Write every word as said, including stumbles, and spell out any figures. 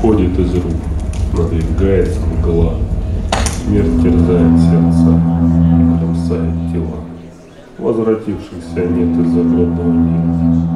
уходит из рук, надвигается мгла. Смерть терзает сердца и кромсает тела. Возвратившихся нет из загробного мира.